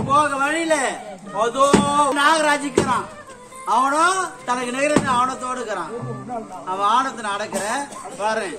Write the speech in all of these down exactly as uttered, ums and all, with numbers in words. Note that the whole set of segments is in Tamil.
போக வழியில அதோ நாகராஜிக்கிறான். அவனும் தனக்கு நிகழ்ந்த ஆணத்தோடு இருக்கிறான். அவன் ஆணத்தை நடக்கிற பாரு.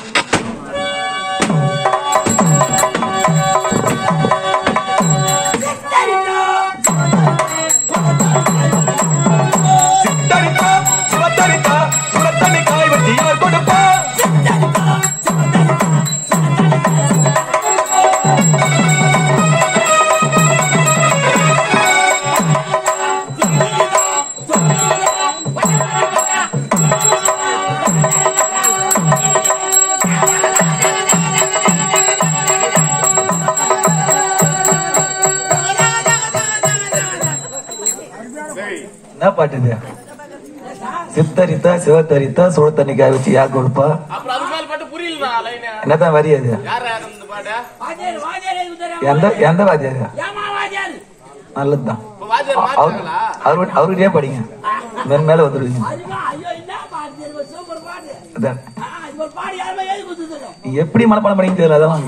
என்ன பாட்டு இது? சித்தரித்தா சிவத்தரித்தா சுட தண்ணி காய வச்சு யார் கொடுப்பா? என்னதான் வரி அது? எந்த எந்த வாத்தியாரு? நல்லதுதான். அவருக்கிட்டே படிங்க, மேல மேல வந்துருவீங்க. எப்படி மனப்பாடம் படிக்க தெரியல. அதான்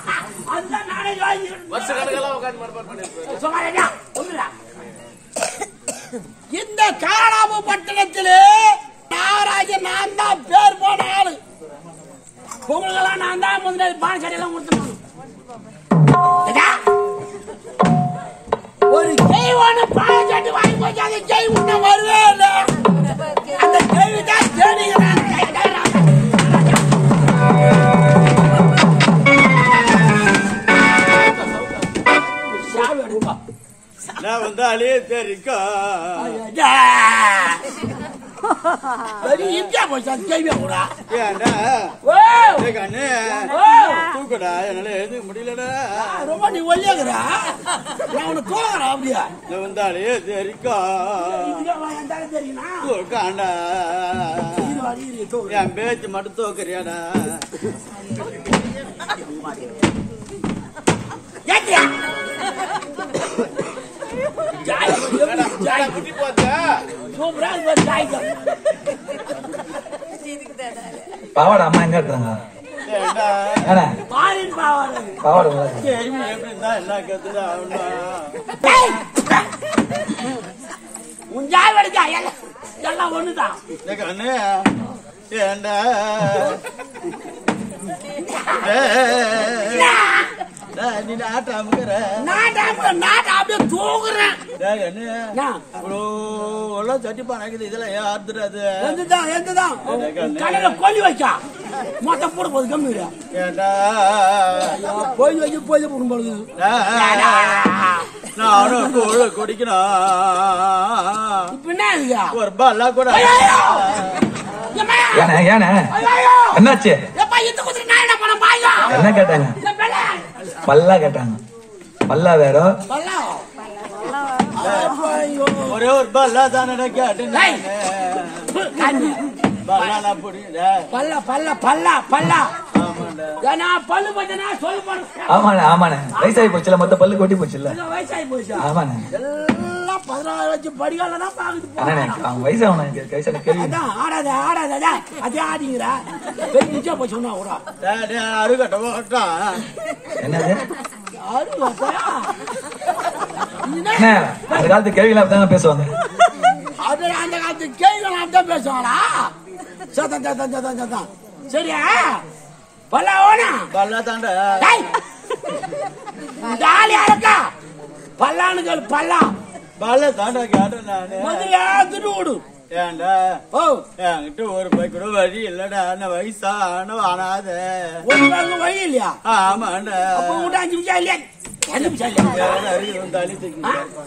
இந்த காணாம பட்டணத்திலே நாகராஜன் நான் தான் பேர் போன ஆளு. பொங்கலாம் நான் தான் முதல்ல பானச்சடையெல்லாம் கொடுத்துருவாங்க. ஒரு ஜெய்வான பானச்சட்டி வாங்கி போச்சு. அந்த ஜெய் உன்ன வருவே இல்லை. அந்த ஜெய் தான் தேடிக்கிறான். நான் வந்தாலே தெரிக்கா தூக்கடா என்னால எதுக்கு முடியலடா. ரொம்ப நீ ஒல்லியாக்குறா. தூக்குறா அப்படியா? வந்தாலே தெரிக்கா தூக்காண்டா. என் பேச்சு மட்டும் தூக்குறியாடா. பாவாடை அம்மா எங்க இருக்காங்க? பாவாடை எல்லாம் ஒண்ணுதான். ஏண்டா நீ நாட்டாமுக்கிற அப்படியே தூக்குறேன். சட்டி பானைக்குது. இதெல்லாம் யாருது? எந்துதான் எந்துதான் கடையில கோழி வைக்கா மொட்டை போட போது கம்மி. ஏண்டா கோழி வைக்க கோழி போடும் பொழுது நானும் கோழி குடிக்கணும். இப்ப என்ன இருக்கா ஒரு பல்லா கூட என்னாச்சு? என்ன கேட்டாங்க? பல்லா கேட்டாங்க. பல்லா வேற ஒரே ஒரு பல்லா தானே கேட்டேன். பல்லா பல்லா பல்லா பல்லா பல்லு பார்த்தனா சொல்லு. ஆமாண்ணே ஆமாண்ணே வயசாகி போச்சுல. மொத்த பல்லு கொட்டி போச்சுல்ல. வயசாகி போச்சு. ஆமாண்ணே எல்லாம் பதினாறு வச்சு படிகாலதான் பாக்குது. அவங்க வயசாகணும் கேள்வி. ஆடாத ஆடாத அதே ஆடிங்கிறா பெரிய போய் சொன்னா கூட அருகட்ட ஓட்டா. என்னது என்ன அந்த காலத்து கேள்விகள் அப்படிதான் பேசுவாங்க. அது அந்த காலத்து கேள்விகள் அப்படிதான் பேசுவாங்களா? சத்தம் சத்தம் சத்தம் சத்தம். சரியா பல்லா ஓனா பல்லா தாண்டா ஜாலியா இருக்கா? பல்லான்னு கேளு. பல்லா பல்ல தாண்டா கேட்டேன் நானு. முதல்ல திட்டு விடு. ஏண்டா ஓ என்கிட்ட ஒரு பை கூட வழி இல்லடா. வயசான ஆனாத ஒரு வழி இல்லையா? ஆமாண்டா. உங்கள்கிட்ட அஞ்சு நிமிஷம் இல்லையா? அஞ்சு நிமிஷம் இல்லையா? தள்ளி தூக்கி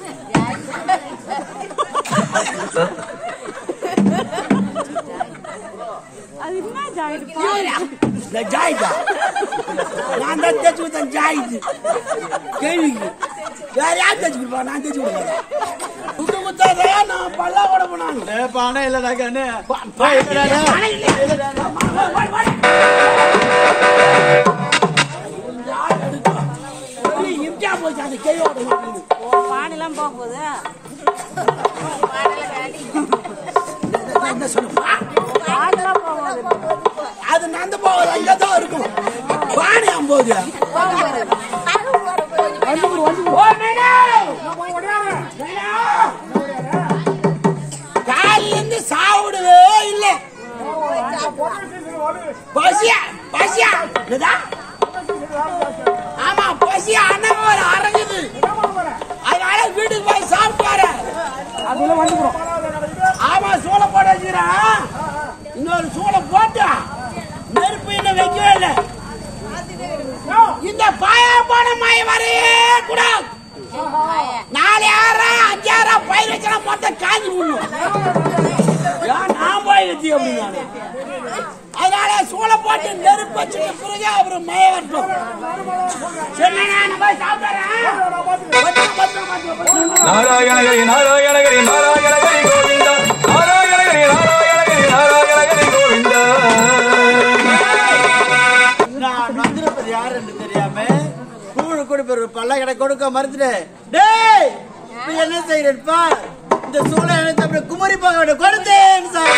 ஜாயிதா நான் தான் தேச்சு கொடுத்தேன். ஜாயிது கேள்விக்கு வேற யார் தேச்சு கொடுப்பா? நான் தேச்சு கொடுப்பேன். துட்டு கொடுத்தாதே நான் பல்லா ஓட போனாங்க. பானை இல்லடா கண்ணு. இம்ஜா போச்சு அந்த கேள்வி பானைலாம் போக போகுது. அது நந்து போகுது. அங்கதான் இருக்கும் பானை போகுது. இந்த பாயா போன மாய வரையே கூடாது. நாலு ஆயிரம் அஞ்சாயிரம் பயிர் வச்சா மொத்தம் காஞ்சி விடணும். நான் போய் வச்சு அப்படின்னு அதனால சூளை போட்டு நெருப்பு வச்சுட்டு பிறகு அவரு மய வரட்டும். நாராயணகிரி நாராயணகிரி நாராயணகிரி கோவிந்தா நாராயணகிரி நாராயணகிரி நாராயணகிரி கோவிந்தா. நான் வந்திருப்பது யாரு என்று தெரியாம கூழு கொடுப்ப பல்ல கடை கொடுக்க மறுத்துட்டு டேய் இப்ப என்ன செய்யறப்பா இந்த சூளை எடுத்து அப்படி குமரி பாக கொடுத்தேன் சார்.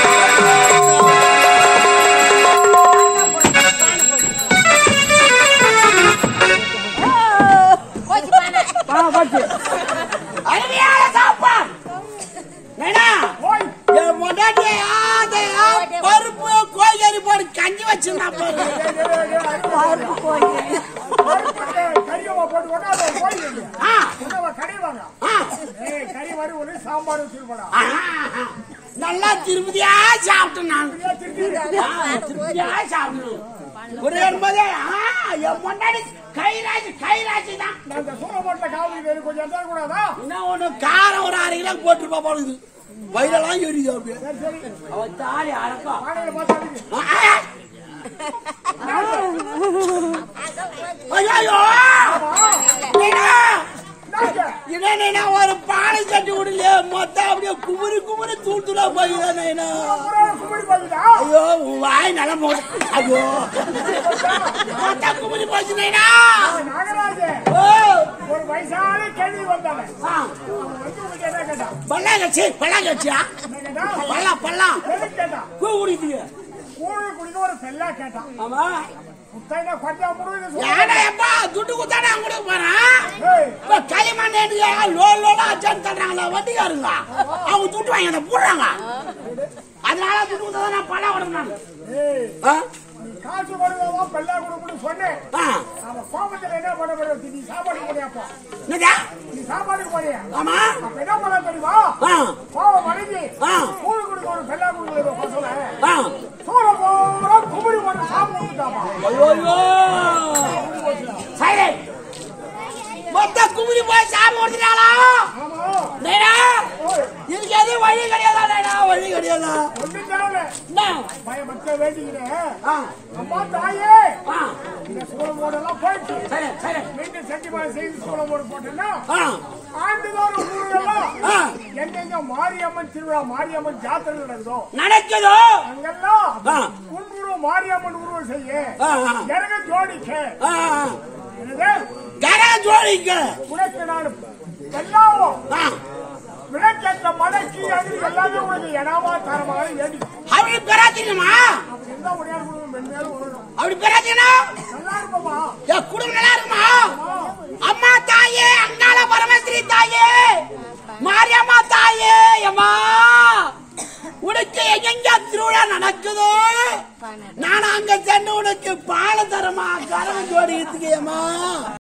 அருமையான சாப்பாடு பருப்பு கோழி போட்டு கஞ்சி வச்சிருந்தான் நல்லா திருப்பதியா சாப்பிட்டேன் நான். திருப்பதியா சாப்பிடணும் ஒரு என்பதே முன்னாடி கைராசி கைராசி தான். என்ன ஒண்ணு காரம் ஒரு அரை கிலோ போட்டுருப்பா போடுது வயிறெல்லாம் எரியுது அப்படியே. அவன் தாலி அடக்கம் ஒரு பானை கட்டி விடல மொத்தம் அப்படியே குமுறி குமுறி தூள் தூளா போயிடா. ஐயோ வாய் நல்லா போடு. ஐயோ மொத்தம் குமுறி போச்சு. ஒரு வயசான கேள்வி வந்தாங்க. பல்லாங்கச்சி பல்லாங்கச்சியா பல்லா பல்லா பூ குடிக்குது கூழு குடிக்க ஒரு பெல்லா கேட்டான். ஆமா துட்டு குத்தானே கொடுக்க போறான். களிமண் லோல் லோலா அச்சான்னு தர்றாங்களா வண்டிக்காருங்க அவங்க துட்டு வாங்கி போடுறாங்க. அதனால துட்டு குத்தா நான் பல்லா விடுறேன். காசு கொடுக்கவா பெல்லா கொடுக்கணும்னு சொன்னேன். அவன் கோபத்தில் என்ன பண்ண முடியாது. நீ சாப்பாடு போறியாப்பா? நீ சாப்பாடுக்கு போறியா? ஆமா. அப்ப என்ன பண்ண தெரியுமா? கோபம் அடங்கி கூழு கொடுக்க ஒரு பெல்லா கொடுக்க சொல்ல சோழ போற குமரி போட்டு சாப்பிட்டுட்டாப்பா. ஐயோ மொத்த குமரி போய் சாப்பிடுறாளா? இதுக்கு எது வழி கிடையாதா? வழி கிடையாதா? பயமற்ற வேண்டிக்கிறேன். அம்மா தாயே இந்த சோளமோடெல்லாம் போயிட்டு மீண்டும் செட்டிமாரி செய்து சோளமோடு போட்டேன்னா ஆண்டுதோறும் ஊரெல்லாம் எங்கெங்க மாரியம்மன் திருவிழா மாரியம்மன் ஜாத்திரை நடக்குதோ நடக்குதோ அங்கெல்லாம் உன்புருவம் மாரியம்மன் உருவம் செய்ய எனக்கு ஜோடிக்க ஜோடிக்க உனக்கு நான் எல்லாவும் விளக்கேற்ற மலைக்கு அது எல்லாமே உனக்கு எடாமா தரமாக வேண்டி அப்படி பெறாதீங்கம்மா. அப்படி பெறாதீங்கன்னா நல்லா இருப்போமா? குடும்பம் நல்லா இருக்குமா? அம்மா தாயே அங்காள பரமஸ்ரீ தாயே மாரியம்மா தாயே அம்மா உனக்கு எங்க திருவிழா நடக்குதோ நான் அங்க சென்று உனக்கு பால தரமா கரம் ஜோடி இருக்குமா?